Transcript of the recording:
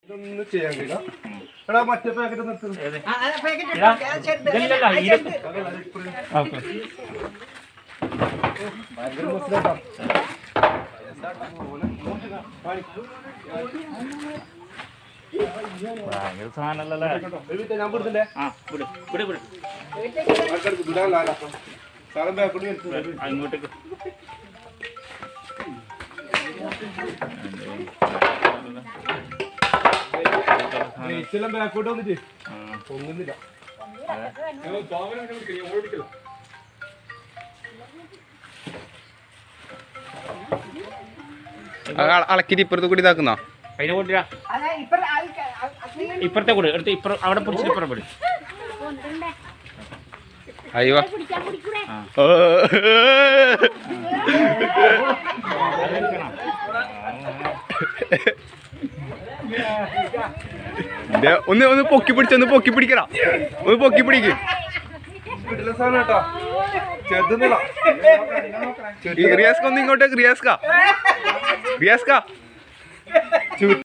ഇതൊന്നും ചെയ്യാൻ കഴിയില്ല. എടാ മറ്റേ പാക്കറ്റ് നിർത്തുന്നു. ഞാൻ കൊടുത്തില്ലേ സാധനം ബാക്കോട്ട് അങ്ങോട്ടേക്ക് നെയ്ച്ചെല്ലാം ബാക്കോട്ട് വന്നിട്ട് പൊങ്ങുന്നില്ല. അളക്കിട്ട് ഇപ്പുറത്ത് കൂടി ഇതാക്കുന്ന ഇപ്പുറത്തെ കൂടെ എടുത്ത് അവിടെ പിടിച്ചിട്ട് ഇപ്പുറം പിടി. അയ്യോ ഒന്ന് പൊക്കി പിടിച്ച ഒന്ന് പൊക്കി പിടിക്കടാ ഒന്ന് പൊക്കി പിടിക്ക്. റിയാസ്ക ഒന്ന് ഇങ്ങോട്ടേക്ക് റിയാസ്ക